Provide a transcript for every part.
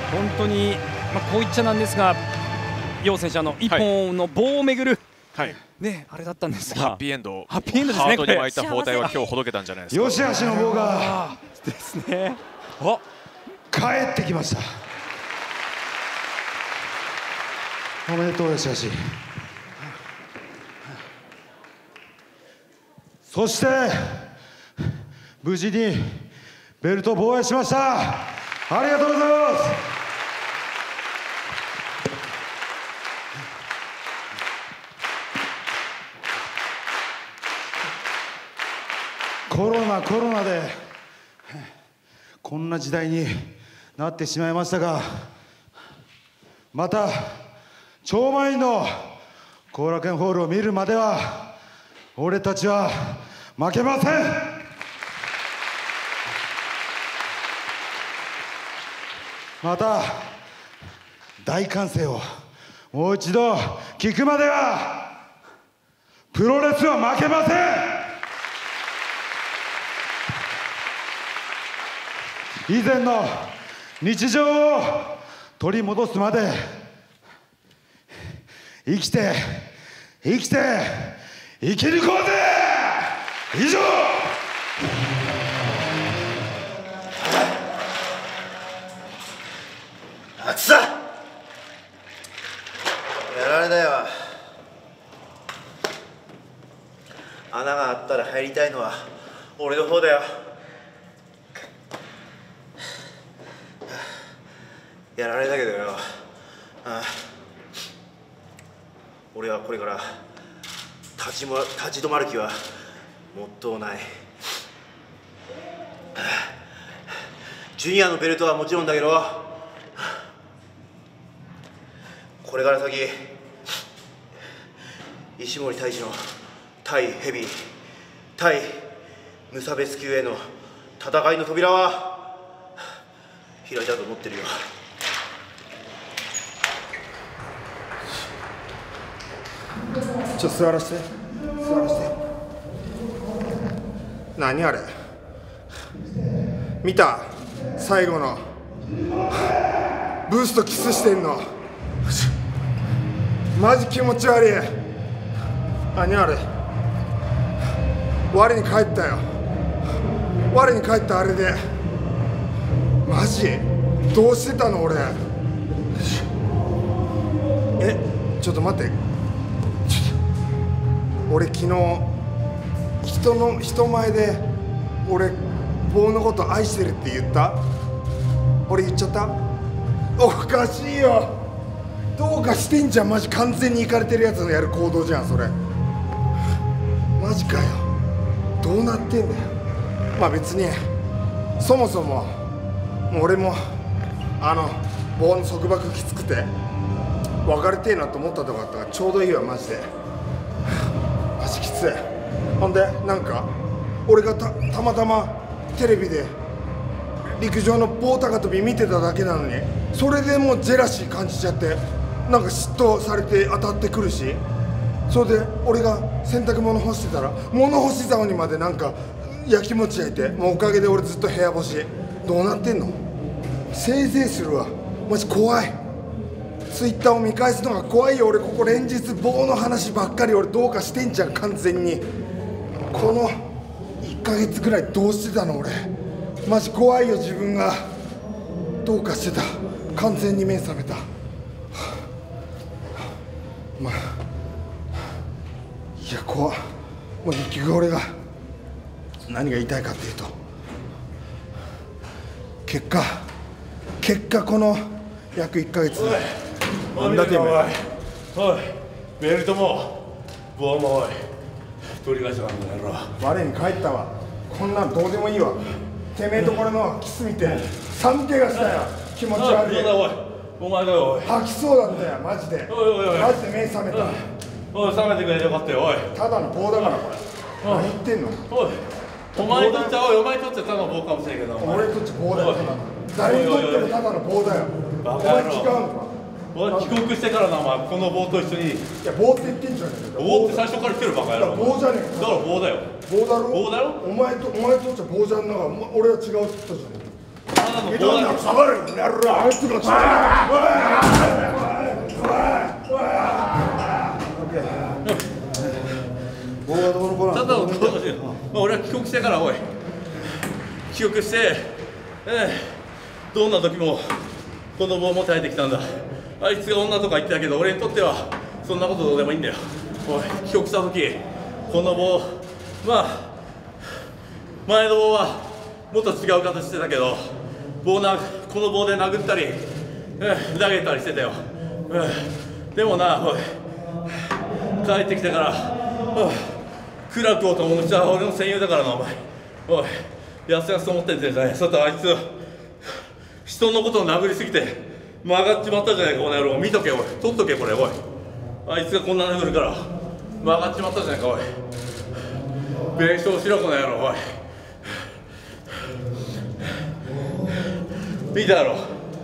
本当に、こう言っちゃなんですが、楊選手一本の棒をめぐる、ね、あれだったんですが、 ハッピーエンド、 ハッピーエンドですね。 ハートに巻いた包帯は今日ほどけたんじゃないですか。 よしあしの棒がですね。 帰ってきました。おめでとうよしあし。そして無事にベルト防衛しました。ありがとうございます。コロナでこんな時代になってしまいましたが、また超満員の後楽園ホールを見るまでは俺たちは負けません。また大歓声をもう一度聞くまではプロレスは負けません。以前の日常を取り戻すまで生きて生き抜こうぜ。以上。 暑さやられだよ。穴があったら入りたいのは俺の方だよ。やられだけどよ、俺はこれから立ち止まる気はもっとない。ジュニアのベルトはもちろんだけど、これから先石森泰治の対ヘビー対無差別級への戦いの扉は開いたと思ってるよ。 ちょっと座らせて。何あれ見た？最後のブーストキスしてんのマジ気持ち悪い。何あれ。我に返ったよ。我に返ったあれでマジどうしてたの俺。ちょっと待って。俺昨日人前で俺棒のこと愛してるって言った？俺言っちゃった？おかしいよ。どうかしてんじゃん。マジ完全にイカれてるやつのやる行動じゃんそれ。マジかよ。どうなってんだよ。まあ別にそもそももう俺も棒の束縛きつくて別れてえなと思ったとこあったからちょうどいいわマジで。マジきつい。ほんでなんか俺がたまたまテレビで陸上の棒高跳び見てただけなのにそれでもうジェラシー感じちゃってなんか嫉妬されて当たってくるし、それで俺が洗濯物干してたら物干し竿にまでなんか焼きもち焼いて、もうおかげで俺ずっと部屋干し。どうなってんの？せいぜいするわマジ。怖い。ツイッターを見返すのが怖いよ。俺ここ連日棒の話ばっかり俺どうかしてんじゃん完全に。この1ヶ月ぐらいどうしてたの俺。マジ怖いよ自分がどうかしてた。完全に目覚めた。まあいや怖っ。もう結局俺が何が言いたいかっていうと結果この約1ヶ月でなんだてめえ。おいベルトも棒もおい取り返したからな野郎。 我に返ったわ。こんなんどうでもいいわ。てめえとこれのキス見て寒気がしたよ。気持ち悪い。 おいお前だよ。おい吐きそうだったよマジで。 おいマジで目覚めた。 おい冷めてくれてよかったよ。おいただの棒だからこれ。何言ってんの。 おいお前にとっちゃお前にとっちゃただの棒かもしれんけど俺にとっちゃ棒だよ。誰にとってもただの棒だよ。お前違うのか。 俺帰国してからなお前この棒と一緒に。 いや棒って言ってんじゃねえか。 棒って最初から来てるバカ野郎。 棒じゃねえか。 だから棒だよ。 棒だろ。 棒だろ。 お前とっちゃ棒じゃんながら俺は違うって言ったじゃねえか。 下がるやるあいつがただの俺は帰国してからおい帰国してどんな時もこの棒も耐えてきたんだ。あいつが女とか言ってたけど俺にとってはそんなことどうでもいいんだよ。おい帰国した時この棒まあ前の棒はもっと違う形してたけどこの棒で殴ったりふざけたりしてたよ。でもなおい帰ってきてから苦楽を共にした俺の戦友だからなお前。おいやすやすと思ってんじゃない。そしたらあいつ人のことを殴りすぎて曲がっちまったじゃないかこの野郎。見とけおい取っとけこれおい。あいつがこんな殴るから曲がっちまったじゃないかおい。弁償しろこの野郎おい。見たやろ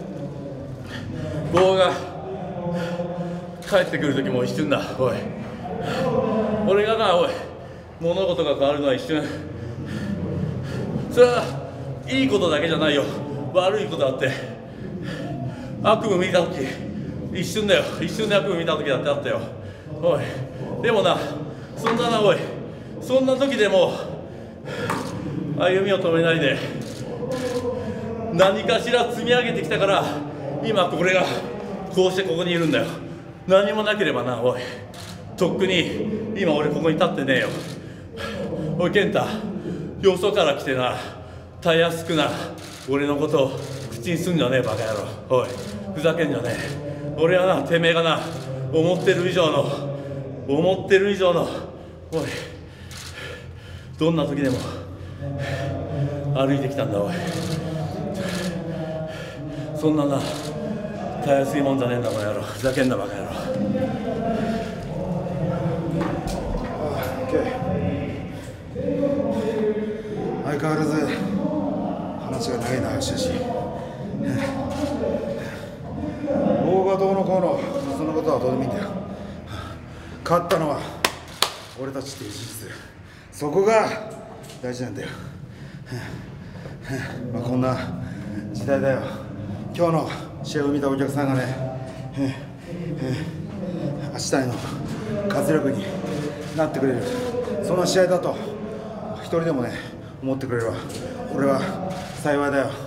棒が帰ってくる時も一瞬だおい。俺がなおい物事が変わるのは一瞬。それはいいことだけじゃないよ悪いことだって悪夢見た時一瞬だよ。一瞬で悪夢見た時だってあったよおい。でもなそんななおいそんな時でも歩みを止めないで何かしら積み上げてきたから今これがこうしてここにいるんだよ。何もなければなおいとっくに今俺ここに立ってねえよ。おい健太よそから来てなたやすくな俺のことを口にすんじゃねえバカ野郎おい。ふざけんじゃねえ。俺はなてめえがな思ってる以上のおいどんな時でも歩いてきたんだおい。そんななたやすいもんじゃねえんだこの野郎。ふざけんなバカ野郎。 相変わらず話が長いな話だし棒がどうのこうのそのことはどうでもいいんだよ。勝ったのは俺たちっていう事実そこが大事なんだよ。まあこんな時代だよ。今日の試合を見たお客さんがね明日への活力になってくれるその試合だと一人でもね思ってくれれば俺は幸いだよ。